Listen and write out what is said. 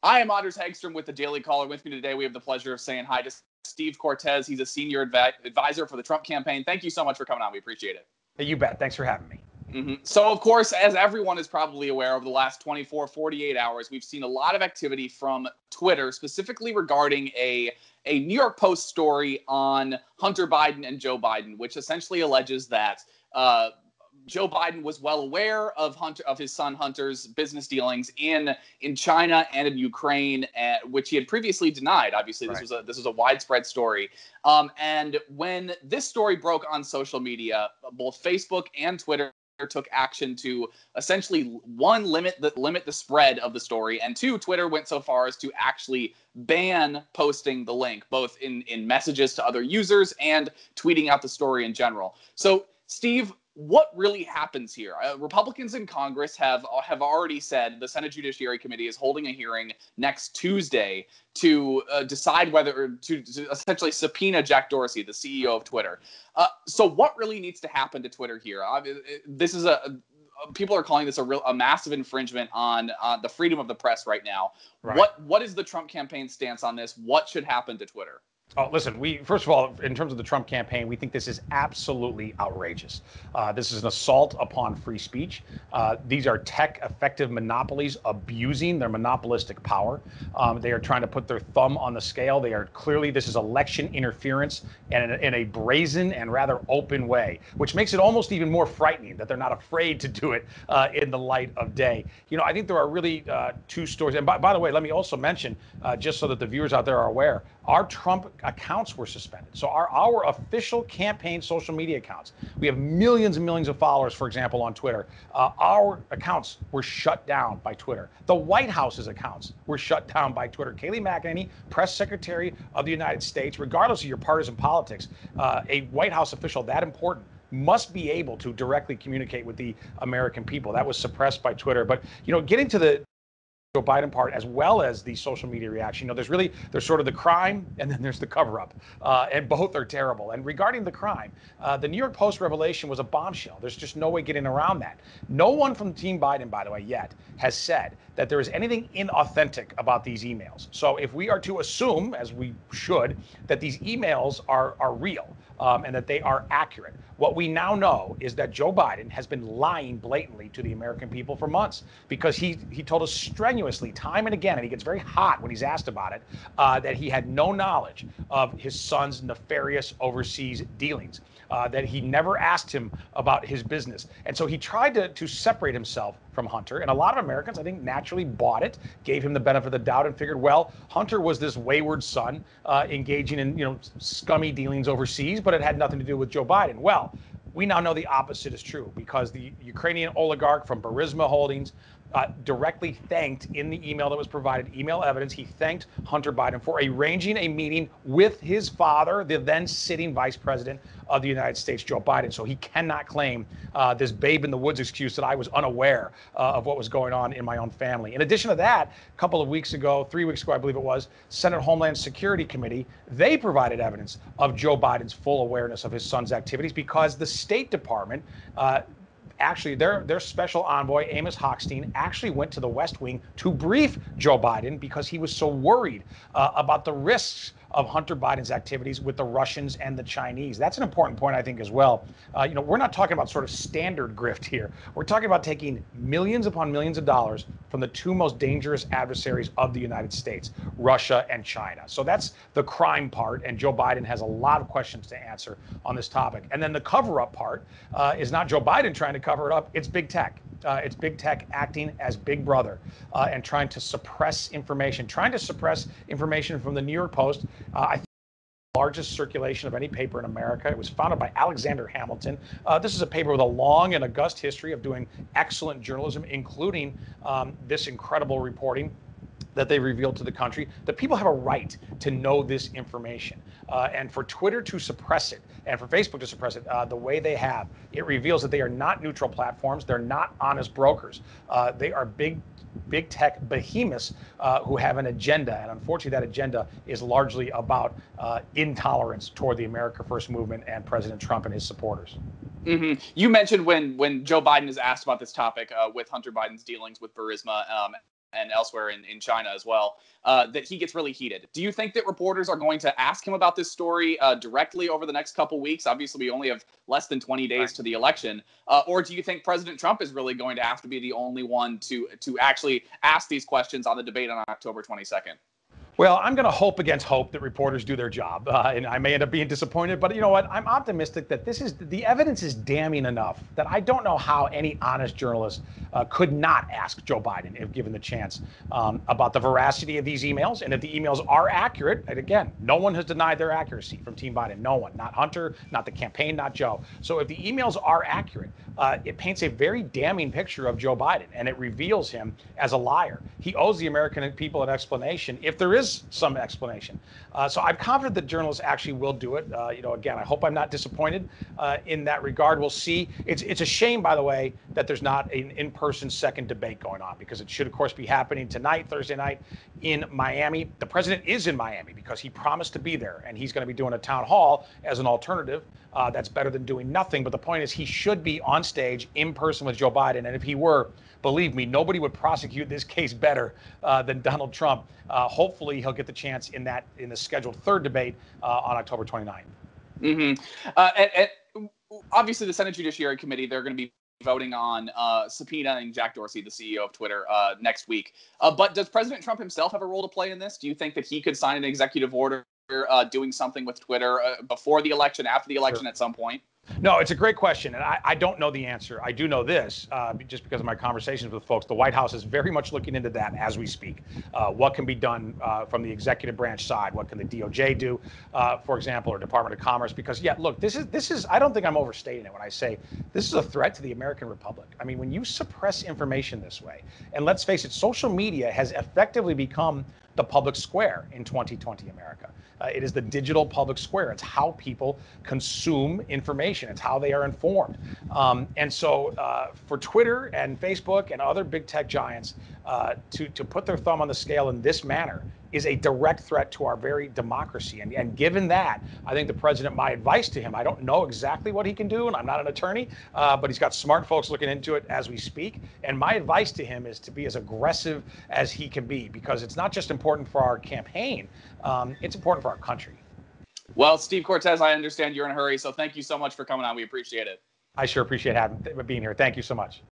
I am Anders Hagstrom with the Daily Caller. With me today, we have the pleasure of saying hi to Steve Cortes. He's a senior advisor for the Trump campaign. Thank you so much for coming on. We appreciate it. Hey, you bet. Thanks for having me. So, of course, as everyone is probably aware, over the last 24, 48 hours, we've seen a lot of activity from Twitter, specifically regarding a New York Post story on Hunter Biden and Joe Biden, which essentially alleges that Joe Biden was well aware of his son Hunter's business dealings in China and in Ukraine, which he had previously denied. Obviously, this was a widespread story. And when this story broke on social media, both Facebook and Twitter took action to essentially, one, limit the spread of the story, and two, Twitter went so far as to actually ban posting the link, both in messages to other users and tweeting out the story in general. So, Steve, what really happens here? Republicans in Congress have already said the Senate Judiciary Committee is holding a hearing next Tuesday to decide whether to essentially subpoena Jack Dorsey, the CEO of Twitter. So what really needs to happen to Twitter here? This is people are calling this a massive infringement on the freedom of the press right now. Right. What is the Trump campaign stance on this? What should happen to Twitter? Oh, listen, first of all, in terms of the Trump campaign, we think this is absolutely outrageous. This is an assault upon free speech. These are tech-effective monopolies abusing their monopolistic power. They are trying to put their thumb on the scale. This is election interference in a brazen and rather open way, which makes it almost even more frightening that they're not afraid to do it in the light of day. You know, I think there are really two stories. And by the way, let me also mention, just so that the viewers out there are aware, our Trump accounts were suspended. So our official campaign social media accounts, we have millions and millions of followers, for example, on Twitter. Our accounts were shut down by Twitter. The White House's accounts were shut down by Twitter. Kayleigh McEnany, press secretary of the United States, regardless of your partisan politics, a White House official that important must be able to directly communicate with the American people. That was suppressed by Twitter. But, you know, getting to the Joe Biden part, as well as the social media reaction. You know, there's sort of the crime, and then there's the cover-up, and both are terrible. And regarding the crime, the New York Post revelation was a bombshell. There's just no way getting around that. No one from Team Biden, by the way, yet has said that there is anything inauthentic about these emails. So if we are to assume, as we should, that these emails are real, and that they are accurate, what we now know is that Joe Biden has been lying blatantly to the American people for months, because he told us strenuously, time and again, and he gets very hot when he's asked about it, that he had no knowledge of his son's nefarious overseas dealings, that he never asked him about his business. And so he tried to separate himself from Hunter. And a lot of Americans, I think, naturally bought it, gave him the benefit of the doubt, and figured, well, Hunter was this wayward son engaging in, you know, scummy dealings overseas, but it had nothing to do with Joe Biden. Well, we now know the opposite is true, because the Ukrainian oligarch from Burisma Holdings directly thanked, in the email that was provided, email evidence, he thanked Hunter Biden for arranging a meeting with his father, the then sitting vice president of the United States, Joe Biden. So he cannot claim this babe in the woods excuse that I was unaware of what was going on in my own family. In addition to that, a couple of weeks ago, 3 weeks ago, I believe it was, Senate Homeland Security Committee, they provided evidence of Joe Biden's full awareness of his son's activities, because the State Department, actually, their special envoy, Amos Hochstein, actually went to the West Wing to brief Joe Biden, because he was so worried about the risks of Hunter Biden's activities with the Russians and the Chinese. That's an important point, I think, as well. You know, we're not talking about sort of standard grift here. We're talking about taking millions upon millions of dollars from the two most dangerous adversaries of the United States, Russia and China. So that's the crime part, and Joe Biden has a lot of questions to answer on this topic. And then the cover-up part is not Joe Biden trying to cover it up, it's big tech. It's big tech acting as big brother and trying to suppress information from the New York Post. I think the largest circulation of any paper in America. It was founded by Alexander Hamilton. This is a paper with a long and august history of doing excellent journalism, including this incredible reporting that they revealed to the country. The people have a right to know this information. And for Twitter to suppress it, and for Facebook to suppress it the way they have, it reveals that they are not neutral platforms. They're not honest brokers. They are big tech behemoths who have an agenda. And unfortunately, that agenda is largely about intolerance toward the America First movement and President Trump and his supporters. Mm-hmm. You mentioned when Joe Biden is asked about this topic with Hunter Biden's dealings with Burisma and elsewhere in China as well, that he gets really heated. Do you think that reporters are going to ask him about this story directly over the next couple weeks? Obviously, we only have less than 20 days to the election. Or do you think President Trump is really going to have to be the only one to actually ask these questions on the debate on October 22nd? Well, I'm going to hope against hope that reporters do their job, and I may end up being disappointed. But you know what? I'm optimistic that the evidence is damning enough that I don't know how any honest journalist could not ask Joe Biden, if given the chance, about the veracity of these emails, and if the emails are accurate. And again, no one has denied their accuracy from Team Biden. No one, not Hunter, not the campaign, not Joe. So if the emails are accurate, it paints a very damning picture of Joe Biden, and it reveals him as a liar. He owes the American people an explanation, if there is some explanation. So I'm confident that journalists actually will do it. Again, I hope I'm not disappointed in that regard. We'll see. It's a shame, by the way, that there's not an in-person second debate going on, because it should, of course, be happening tonight, Thursday night, in Miami. The president is in Miami because he promised to be there, and he's going to be doing a town hall as an alternative. That's better than doing nothing. But the point is, he should be on stage in person with Joe Biden. And if he were, believe me, nobody would prosecute this case better than Donald Trump. Hopefully, he'll get the chance in the scheduled third debate on October 29th. And obviously, the Senate Judiciary Committee, they're going to be voting on subpoenaing Jack Dorsey, the CEO of Twitter, next week. But does President Trump himself have a role to play in this? Do you think that he could sign an executive order doing something with Twitter before the election, after the election, at some point? No, it's a great question, and I don't know the answer. I do know this, just because of my conversations with folks. The White House is very much looking into that as we speak. What can be done from the executive branch side? What can the DOJ do, for example, or Department of Commerce? Because, yeah, look, this is. I don't think I'm overstating it when I say this is a threat to the American Republic. I mean, when you suppress information this way, and let's face it, social media has effectively become the public square in 2020 America. It is the digital public square. It's how people consume information. It's how they are informed. And so for Twitter and Facebook and other big tech giants to put their thumb on the scale in this manner is a direct threat to our very democracy. And given that, I think the president, my advice to him, I don't know exactly what he can do, and I'm not an attorney, but he's got smart folks looking into it as we speak. And my advice to him is to be as aggressive as he can be, because it's not just important for our campaign, it's important for our country. Well, Steve Cortes, I understand you're in a hurry, so thank you so much for coming on. We appreciate it. I sure appreciate being here. Thank you so much.